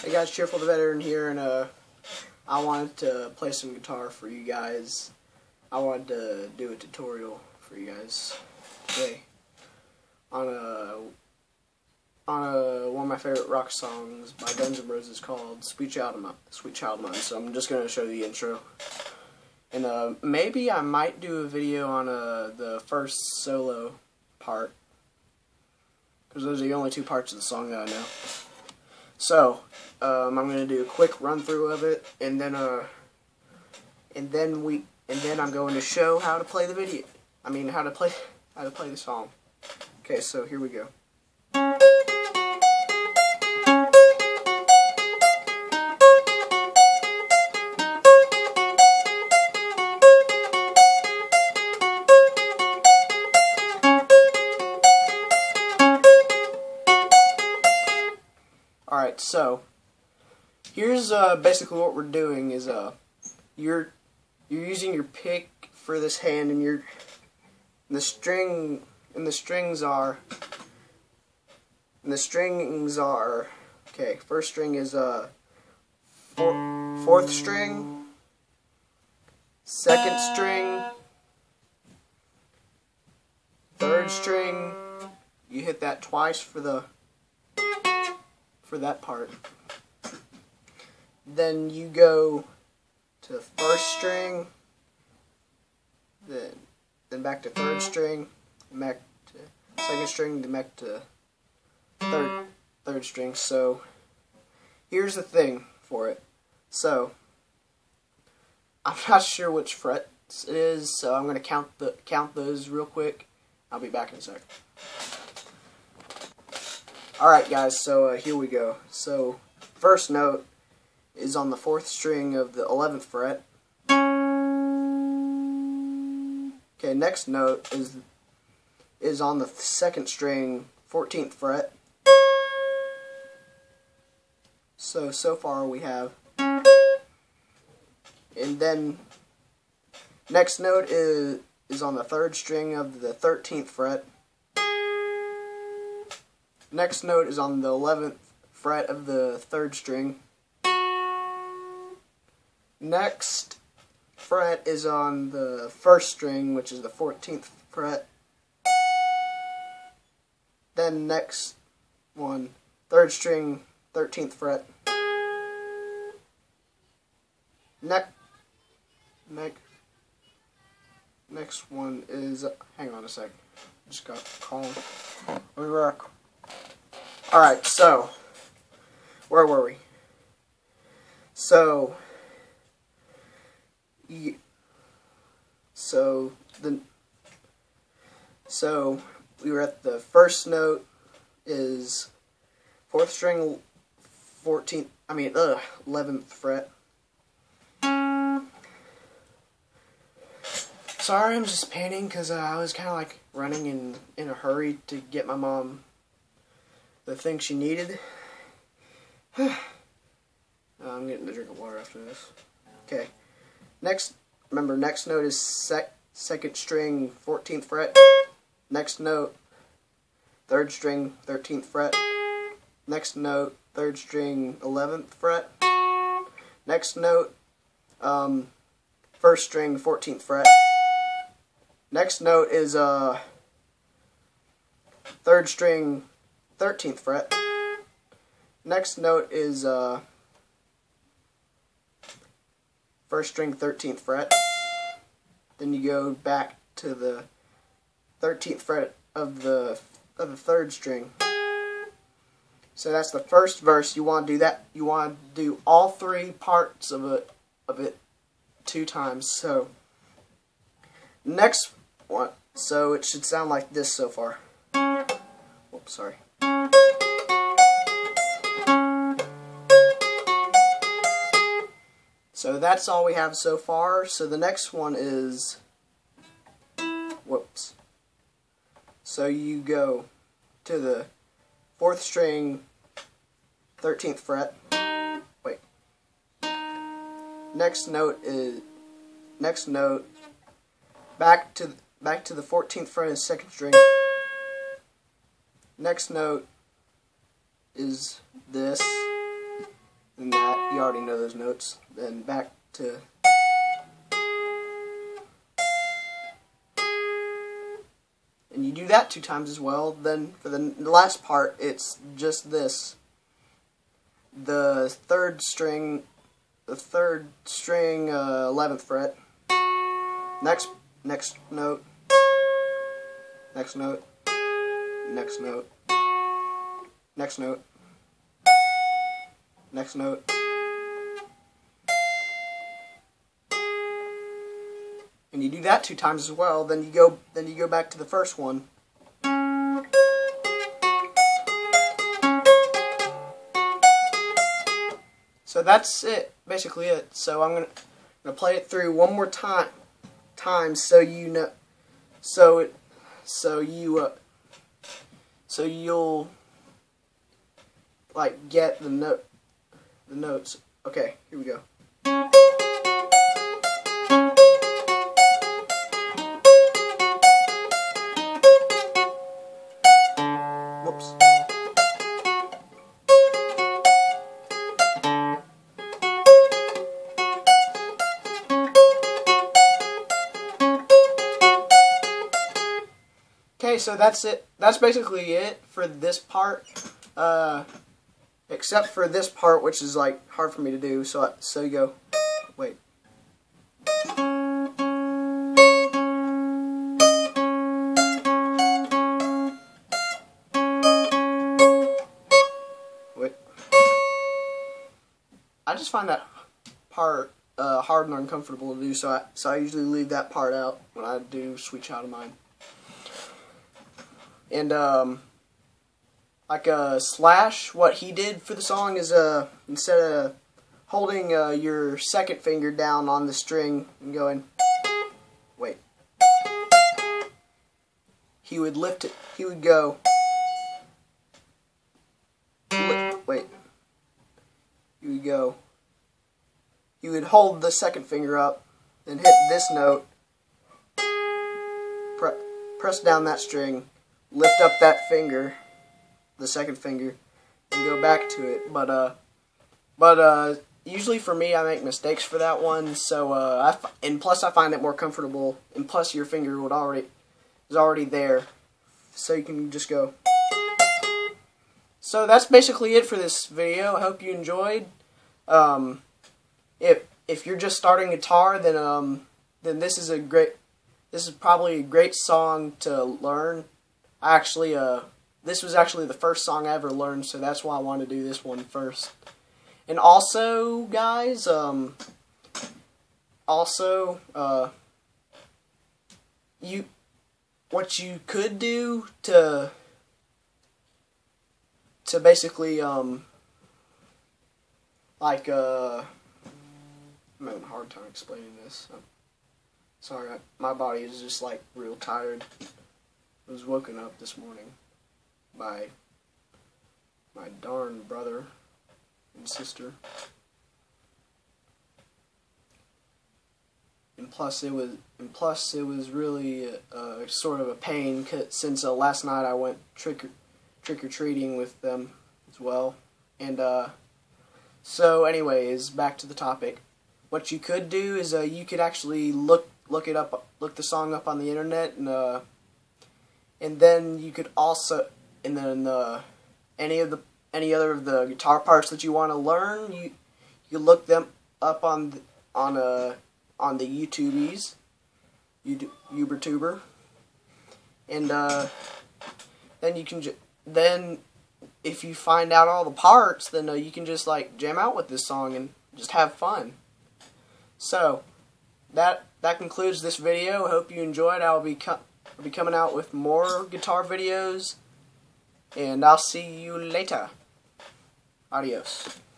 Hey guys, Cheerful the Veteran here, and I wanted to play some guitar for you guys. I wanted to do a tutorial for you guys today on one of my favorite rock songs by Guns N' Roses called Sweet Child of Mine. So I'm just gonna show you the intro, and maybe I might do a video on the first solo part, because those are the only two parts of the song that I know. So, I'm going to do a quick run through of it, and then I'm going to show how to play the video. I mean, how to play the song. Okay, so here we go. Alright, so here's basically what we're doing is you're using your pick for this hand, and the strings are okay. First string is fourth string, second string, third string. You hit that twice for that part. Then you go to first string, then back to third string, back to second string, then back to third string. So here's the thing for it. So I'm not sure which frets it is, so I'm going to count those real quick. I'll be back in a sec. Alright guys, so here we go. So first note is on the 4th string of the 11th fret. Okay, next note is on the 2nd string, 14th fret. So far we have. And then next note is on the 3rd string of the 13th fret. Next note is on the 11th fret of the 3rd string. Next fret is on the 1st string, which is the 14th fret. Then next one, 3rd string, 13th fret. Next one is, hang on a sec, just got a call. We rock. Alright, so, where were we? So we were at the first note is 4th string, 11th fret. Sorry, I'm just painting because I was kind of like running in a hurry to get my mom the thing she needed. I'm getting a drink of water after this. Okay. Remember, next note is 2nd string, 14th fret. Next note, 3rd string, 13th fret. Next note, 3rd string, 11th fret. Next note, 1st string, 14th fret. Next note is 3rd string, 13th fret. Next note is 1st string, 13th fret. Then you go back to the 13th fret of the 3rd string. So that's the first verse. You want to do that. You want to do all 3 parts of it 2 times. So next one. So it should sound like this so far. Oops, sorry. So that's all we have so far. So the next one is, whoops. So you go to the 4th string, 13th fret. Wait. Next note, back to the 14th fret of the 2nd string. Next note is this. You already know those notes. Then back to... And you do that 2 times as well. Then for the last part, it's just this. The third string, 11th fret. Next note. Next note. Next note. Next note. Next note. And you do that 2 times as well. Then you go back to the first one. So that's it, basically it. So I'm gonna play it through one more time, so you know, so you'll like get the notes. Okay, here we go. Whoops. Okay, so that's it. That's basically it for this part. Except for this part, which is like hard for me to do. So you go. Wait. Wait. I just find that part hard and uncomfortable to do. So I usually leave that part out when I do Sweet Child of Mine. And like Slash, what he did for the song is instead of holding your second finger down on the string and going, wait, he would lift it. He would go, wait. He would go. He would hold the second finger up and hit this note. Press down that string. Lift up that finger, the second finger, and go back to it. But usually for me, I make mistakes for that one. So and plus I find it more comfortable. And plus your finger is already there, so you can just go. So that's basically it for this video. I hope you enjoyed. If you're just starting guitar, then this is probably a great song to learn. This was actually the first song I ever learned, so that's why I wanted to do this one first. And also, guys, what you could do to basically, I'm having a hard time explaining this. Sorry, my body is just like real tired. I was woken up this morning by my darn brother and sister. And plus it was really sort of a pain since last night I went trick-or-treating with them as well. And so anyways, back to the topic. What you could do is you could actually look the song up on the internet, and then you could also, and then any other of the guitar parts that you want to learn, you look them up on the YouTubies, YouTuber, and then you can then if you find out all the parts, then you can just like jam out with this song and just have fun. So that concludes this video. I hope you enjoyed. I'll be coming out with more guitar videos, and I'll see you later. Adios.